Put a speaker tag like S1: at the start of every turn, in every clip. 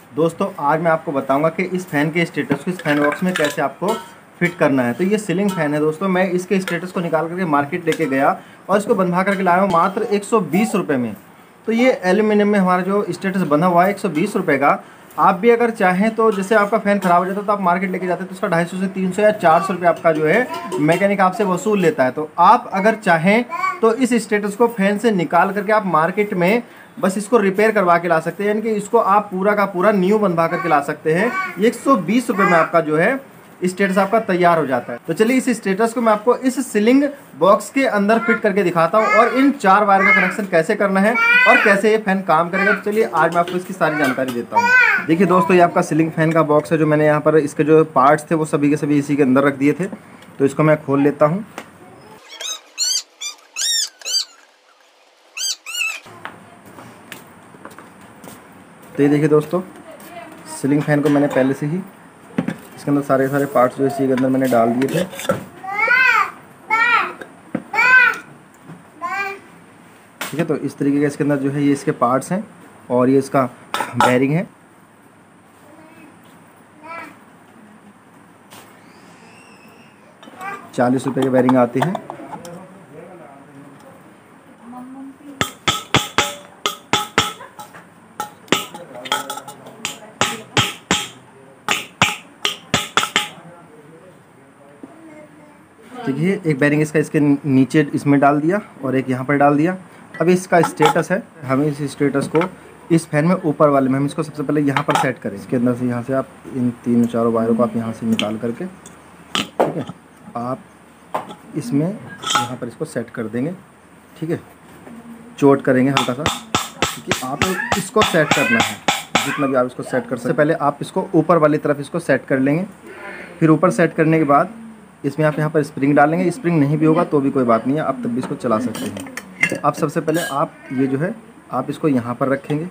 S1: दोस्तों आज मैं आपको बताऊंगा कि इस फ़ैन के स्टेटस को इस फैन बॉक्स में कैसे आपको फिट करना है। तो ये सीलिंग फ़ैन है दोस्तों। मैं इसके स्टेटस को निकाल करके मार्केट लेके गया और इसको बंधा करके लाया हूँ मात्र 120 रुपये में। तो ये एल्यूमिनियम में हमारा जो स्टेटस बंधा हुआ है 120 रुपये का। आप भी अगर चाहें तो जैसे आपका फ़ैन ख़राब हो जाता है तो आप मार्केट लेके जाते हैं तो उसका 250 से 300 या 400 रुपये आपका जो है मैकेनिक आपसे वसूल लेता है। तो आप अगर चाहें तो इस स्टेटस को फ़ैन से निकाल करके आप मार्केट में बस इसको रिपेयर करवा के ला सकते हैं, यानी कि इसको आप पूरा का पूरा न्यू बनवा करके ला सकते हैं। 120 रुपये में आपका जो है स्टेटस आपका तैयार हो जाता है। तो चलिए इस स्टेटस को मैं आपको इस सीलिंग बॉक्स के अंदर फिट करके दिखाता हूँ और इन 4 वायर का कनेक्शन कैसे करना है और कैसे ये फैन काम करेगा। तो चलिए आज मैं आपको इसकी सारी जानकारी देता हूँ। देखिए दोस्तों, ये आपका सीलिंग फैन का बॉक्स है। जो मैंने यहाँ पर इसके जो पार्ट्स थे वो सभी के सभी इसी के अंदर रख दिए थे। तो इसको मैं खोल लेता हूँ। तो ये देखिए दोस्तों, सीलिंग फैन को मैंने पहले से ही इसके अंदर सारे पार्ट्स जो इसी के अंदर मैंने डाल दिए थे। ठीक है, तो इस तरीके के इसके अंदर जो है ये इसके पार्ट्स हैं और ये इसका बेयरिंग है। ₹40 के बेयरिंग आते हैं। देखिए, एक बेयरिंग इसका इसके नीचे इसमें डाल दिया और एक यहाँ पर डाल दिया। अब इसका स्टेटस है, हमें इस स्टेटस को इस फैन में ऊपर वाले में हम इसको सबसे पहले यहाँ पर सेट करें। इसके अंदर से यहाँ से आप इन 3-4 वायरों को आप यहाँ से निकाल करके, ठीक है, आप इसमें यहाँ पर इसको सेट कर देंगे। ठीक है, चोट करेंगे हल्का सा, क्योंकि आप इसको सेट करना है। जितना भी आप इसको सेट कर सकते, पहले आप इसको ऊपर वाली तरफ इसको सेट कर लेंगे। फिर ऊपर सेट करने के बाद इसमें आप यहाँ पर स्प्रिंग डालेंगे। स्प्रिंग नहीं भी होगा तो भी कोई बात नहीं है, आप तब भी इसको चला सकते हैं। अब सबसे पहले आप ये जो है आप इसको यहाँ पर रखेंगे।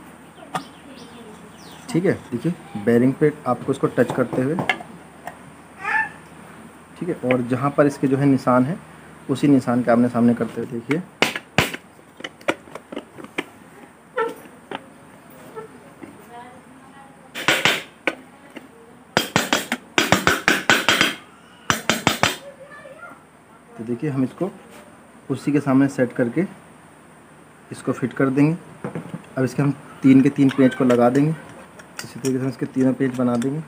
S1: ठीक है, देखिए बेयरिंग पे आपको इसको टच करते हुए, ठीक है, और जहाँ पर इसके जो है निशान है उसी निशान के आमने सामने करते हुए देखिए। तो देखिए हम इसको उसी के सामने सेट करके इसको फिट कर देंगे। अब इसके हम 3 के 3 पेंच को लगा देंगे। इसी तरीके से इसके तीनों पेंच बना देंगे।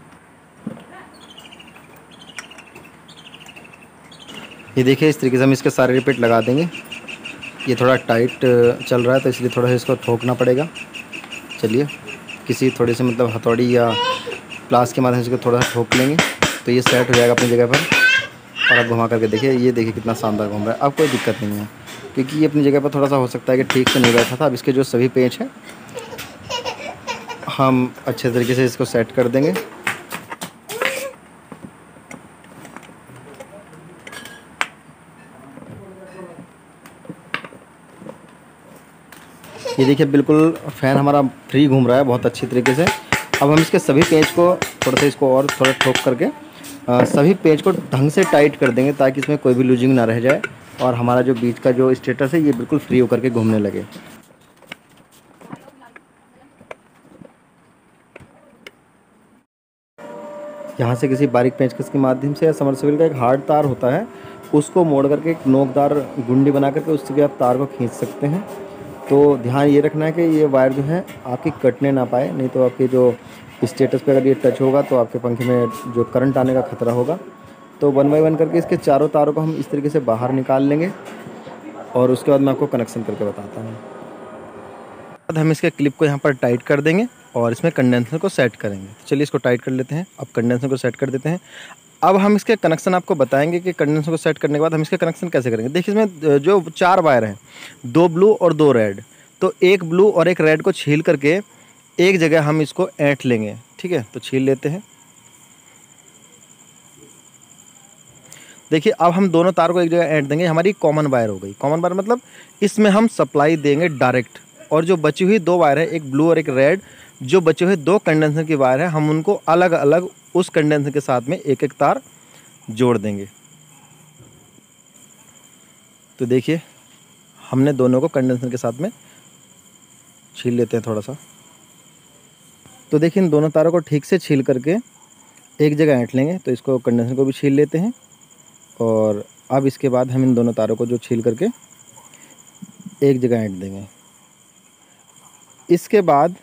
S1: ये देखिए इस तरीके से हम इसके सारे पेंच लगा देंगे। ये थोड़ा टाइट चल रहा है तो इसलिए थोड़ा सा इसको ठोकना पड़ेगा। चलिए किसी थोड़ी सी मतलब हथौड़ी या प्लास के माध्यम से इसको थोड़ा सा ठोक लेंगे तो ये सेट हो जाएगा अपनी जगह पर। और आप घुमा करके देखिए, ये देखिए कितना शानदार घूम रहा है। अब कोई दिक्कत नहीं है, क्योंकि ये अपनी जगह पर थोड़ा सा हो सकता है कि ठीक से नहीं बैठा था। अब इसके जो सभी पेंच हैं हम अच्छे तरीके से इसको सेट कर देंगे। ये देखिए बिल्कुल फ़ैन हमारा फ्री घूम रहा है बहुत अच्छी तरीके से। अब हम इसके सभी पेंच को थोड़ा सा इसको और थोड़ा ठोक करके सभी पेंच को ढंग से टाइट कर देंगे ताकि इसमें कोई भी लूजिंग ना रह जाए और हमारा जो बीच का जो स्टेटस है ये बिल्कुल फ्री होकर के घूमने लगे। यहाँ से किसी बारीक पेंचकस के माध्यम से या समरसेबल का एक हार्ड तार होता है उसको मोड़ करके एक नोकदार गुंडी बना करके उससे भी आप तार को खींच सकते हैं। तो ध्यान ये रखना है कि ये वायर जो है आपकी कटने ना पाए, नहीं तो आपके जो स्टेटस पे अगर ये टच होगा तो आपके पंखे में जो करंट आने का खतरा होगा। तो 1 बाय 1 करके इसके चारों तारों को हम इस तरीके से बाहर निकाल लेंगे और उसके बाद मैं आपको कनेक्शन करके बताता हूँ। बाद हम इसके क्लिप को यहाँ पर टाइट कर देंगे और इसमें कंडेंसर को सेट करेंगे। चलिए इसको टाइट कर लेते हैं। अब कंडेंसर को सेट कर देते हैं। अब हम इसके कनेक्शन आपको बताएंगे कि कंडेंसर को सेट करने के बाद हम इसके कनेक्शन कैसे करेंगे। देखिए इसमें जो 4 वायर हैं, 2 ब्लू और 2 रेड, तो एक ब्लू और एक रेड को छील करके एक जगह हम इसको ऐंठ लेंगे। ठीक है, तो छील लेते हैं। देखिए अब हम दोनों तार को एक जगह ऐंठ देंगे, हमारी कॉमन वायर हो गई। कॉमन वायर मतलब इसमें हम सप्लाई देंगे डायरेक्ट, और जो बची हुई 2 वायर है, एक ब्लू और एक रेड, जो बचे हुए 2 कंडेंसर की वायर है हम उनको अलग अलग उस कंडेंसर के साथ में एक एक तार जोड़ देंगे। तो देखिए हमने दोनों को कंडेंसर के साथ में छील लेते हैं थोड़ा सा। तो देखिए इन दोनों तारों को ठीक से छील करके एक जगह ऐंठ लेंगे। तो इसको कंडेंसर को भी छील लेते हैं और अब इसके बाद हम इन दोनों तारों को जो छील करके एक जगह ऐंठ देंगे। इसके बाद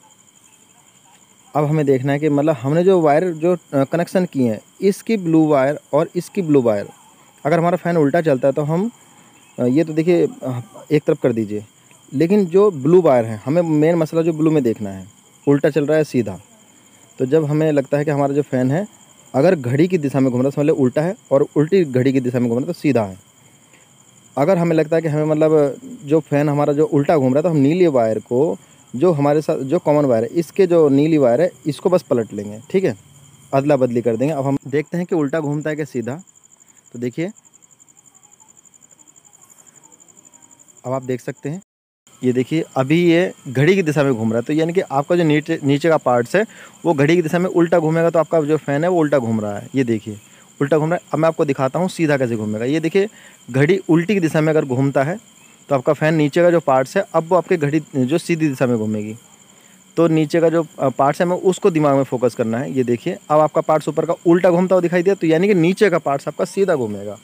S1: अब हमें देखना है कि मतलब हमने जो वायर जो कनेक्शन किए हैं, इसकी ब्लू वायर और इसकी ब्लू वायर, अगर हमारा फ़ैन उल्टा चलता है तो हम ये तो देखिए एक तरफ कर दीजिए, लेकिन जो ब्लू वायर है हमें मेन मसला जो ब्लू में देखना है, उल्टा चल रहा है सीधा। तो जब हमें लगता है कि हमारा जो फ़ैन है अगर घड़ी की दिशा में घूम रहा है समझ लो उल्टा है, और उल्टी घड़ी की दिशा में घूम रहा है तो सीधा है। अगर हमें लगता है कि हमें मतलब जो फ़ैन हमारा जो उल्टा घूम रहा है तो हम नीली वायर को, जो हमारे साथ जो कॉमन वायर है, इसके जो नीली वायर है इसको बस पलट लेंगे, ठीक है, अदला बदली कर देंगे। अब हम देखते हैं कि उल्टा घूमता है कि सीधा। तो देखिए अब आप देख सकते हैं, ये देखिए अभी ये घड़ी की दिशा में घूम रहा है। तो यानी कि आपका जो नीचे का पार्ट्स है वो घड़ी की दिशा में उल्टा घूमेगा, तो आपका जो फ़ैन है वो उल्टा घूम रहा है। ये देखिए उल्टा घूम रहा है। अब मैं आपको दिखाता हूँ सीधा कैसे घूमेगा। ये देखिए घड़ी उल्टी की दिशा में अगर घूमता है तो आपका फ़ैन नीचे का जो पार्ट्स है अब वो आपके घड़ी जो सीधी दिशा में घूमेगी। तो नीचे का जो पार्ट्स है हमें उसको दिमाग में फोकस करना है। ये देखिए अब आपका पार्ट्स ऊपर का उल्टा घूमता हुआ दिखाई दिया, तो यानी कि नीचे का पार्ट्स आपका सीधा घूमेगा।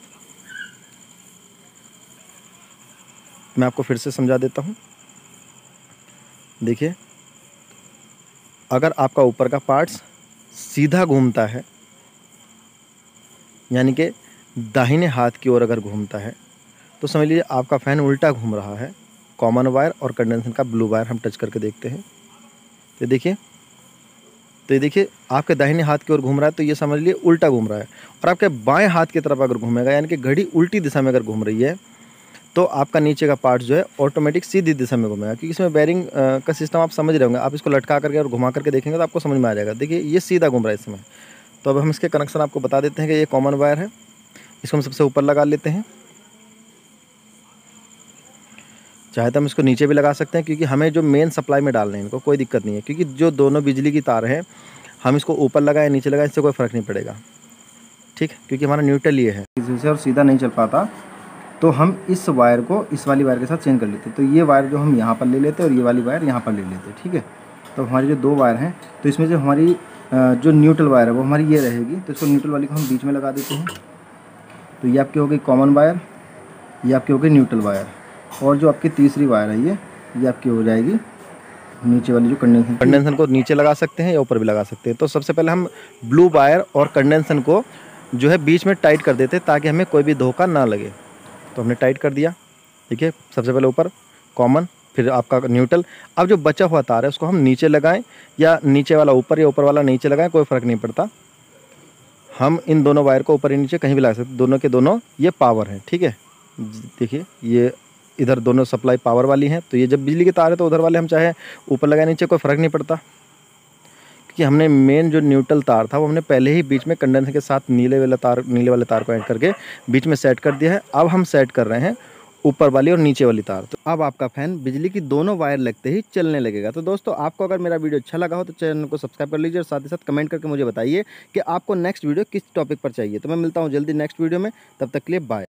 S1: मैं आपको फिर से समझा देता हूँ। देखिए अगर आपका ऊपर का पार्ट्स सीधा घूमता है, यानी कि दाहिने हाथ की ओर अगर घूमता है, तो समझ लीजिए आपका फ़ैन उल्टा घूम रहा है। कॉमन वायर और कंडेंसर का ब्लू वायर हम टच करके देखते हैं। तो ये देखिए आपके दाहिने हाथ की ओर घूम रहा है, तो ये समझ लिए उल्टा घूम रहा है। और आपके बाएं हाथ की तरफ अगर घूमेगा, यानी कि घड़ी उल्टी दिशा में अगर घूम रही है, तो आपका नीचे का पार्ट जो है ऑटोमेटिक सीधी दिशा में घूमेगा। क्योंकि इसमें बेरिंग का सिस्टम आप समझ रहे होंगे, आप इसको लटका करके और घुमा करके देखेंगे तो आपको समझ में आ जाएगा। देखिए ये सीधा घूम रहा है इसमें। तो अब हम इसके कनेक्शन आपको बता देते हैं कि ये कॉमन वायर है, इसको हम सबसे ऊपर लगा लेते हैं। चाहे तो हम इसको नीचे भी लगा सकते हैं, क्योंकि हमें जो मेन सप्लाई में डालने हैं इनको कोई दिक्कत नहीं है, क्योंकि जो दोनों बिजली की तार हैं हम इसको ऊपर लगाए नीचे लगाए इससे कोई फ़र्क नहीं पड़ेगा, ठीक है, क्योंकि हमारा न्यूट्रल ये है। इसे और सीधा नहीं चल पाता तो हम इस वायर को इस वाली वायर के साथ चेंज कर लेते हैं। तो ये वायर जो हम यहाँ पर ले लेते हैं और ये वाली वायर यहाँ पर ले लेते हैं, ठीक है। तो हमारी जो दो वायर हैं, तो इसमें जो हमारी जो न्यूट्रल वायर है वो हमारी ये रहेगी। तो इसको न्यूट्रल वाली को हम बीच में लगा देते हैं। तो ये आपकी हो गई कॉमन वायर, ये आपकी हो गई न्यूट्रल वायर, और जो आपकी तीसरी वायर है ये आपकी हो जाएगी नीचे वाली जो कंडेंसर को नीचे लगा सकते हैं या ऊपर भी लगा सकते हैं। तो सबसे पहले हम ब्लू वायर और कंडेंसर को जो है बीच में टाइट कर देते हैं ताकि हमें कोई भी धोखा ना लगे। तो हमने टाइट कर दिया, ठीक है। सबसे पहले ऊपर कॉमन, फिर आपका न्यूट्रल। अब जो बचा हुआ तार है उसको हम नीचे लगाएं या नीचे वाला ऊपर या ऊपर वाला नीचे लगाएं, कोई फ़र्क नहीं पड़ता। हम इन दोनों वायर को ऊपर या नीचे कहीं भी लगा सकते, दोनों के दोनों ये पावर है, ठीक है। देखिए ये इधर दोनों सप्लाई पावर वाली हैं, तो ये जब बिजली के तार है तो उधर वाले हम चाहे ऊपर लगाए नीचे कोई फ़र्क नहीं पड़ता, क्योंकि हमने मेन जो न्यूट्रल तार था वो हमने पहले ही बीच में कंडेंसर के साथ नीले वाले तार को ऐड करके बीच में सेट कर दिया है। अब हम सेट कर रहे हैं ऊपर वाली और नीचे वाली तार। तो अब आपका फ़ैन बिजली की दोनों वायर लगते ही चलने लगेगा। तो दोस्तों आपको अगर मेरा वीडियो अच्छा लगा हो तो चैनल को सब्सक्राइब कर लीजिए और साथ ही साथ कमेंट करके मुझे बताइए कि आपको नेक्स्ट वीडियो किस टॉपिक पर चाहिए। तो मैं मिलता हूँ जल्दी नेक्स्ट वीडियो में, तब तक के लिए बाय।